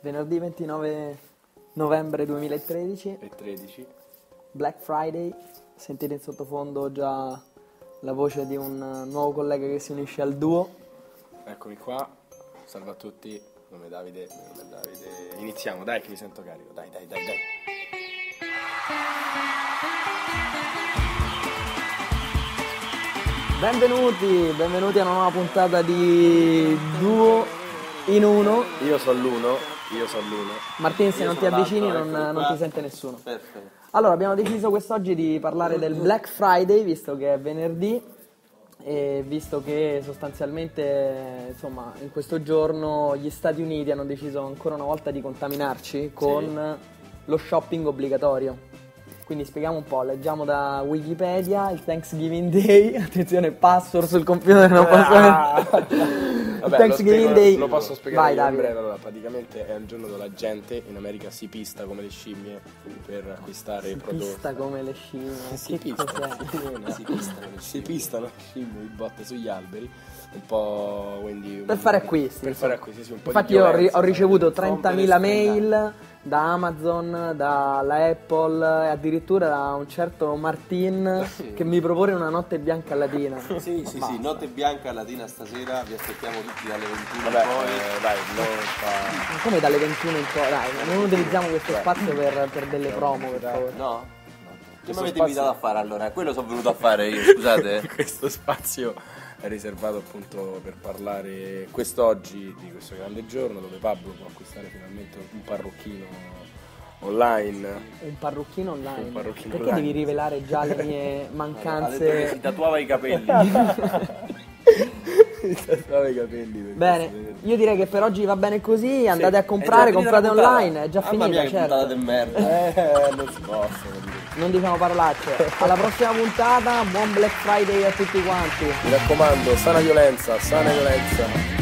Venerdì 29 novembre 2013, e 13. Black Friday, sentite in sottofondo già la voce di un nuovo collega che si unisce al duo. Eccomi qua, salve a tutti, mio nome è Davide. Iniziamo, dai che mi sento carico, dai. Benvenuti a una nuova puntata di Duo in Uno. Io sono l'uno. Martin, se non ti avvicini non ti sente nessuno. Perfetto. Allora, abbiamo deciso quest'oggi di parlare del Black Friday, visto che è venerdì e visto che sostanzialmente, insomma, in questo giorno gli Stati Uniti hanno deciso ancora una volta di contaminarci con lo shopping obbligatorio. Quindi spieghiamo un po', leggiamo da Wikipedia il Thanksgiving Day, attenzione, password sul computer non posso... Vabbè, Thanksgiving Day. lo posso spiegare Vai, io in Davide. breve. Allora, praticamente è un giorno dove la gente in America si pista come le scimmie per acquistare i prodotti. Pista come le scimmie, Si che pistano, cos'è? si pistano le scimmie di botte sugli alberi, un po', quindi Per fare acquisti. Per fare acquisti, sì, un po' Infatti di io violenza, ho ricevuto rompere 30.000 e mail da Amazon, dalla Apple e addirittura da un certo Martin che mi propone una notte bianca latina. Sì, notte bianca latina stasera, vi aspettiamo tutti dalle 21 Vabbè, in poi. dai, non fa... Ma come dalle 21 in poi? Dai, non utilizziamo questo spazio per delle promo, per favore. No? Che mi avete spazio- invitato a fare allora? Quello sono venuto a fare io, scusate. Questo spazio è riservato appunto per parlare quest'oggi di questo grande giorno dove Pablo può acquistare finalmente un parrucchino online. Un parrucchino online. Un parrucchino Perché online. devi rivelare già le mie Ha detto che mancanze? si tatuava i capelli. Mi tatuava i capelli per Bene, questo. io direi che per oggi va bene così, andate a comprare, È già finita comprate la puntata. online, è già Mamma finita, mia, che puntata certo. di merda. Non si possono dire. Non diciamo parolacce. Alla prossima puntata, buon Black Friday a tutti quanti. Mi raccomando, sana violenza.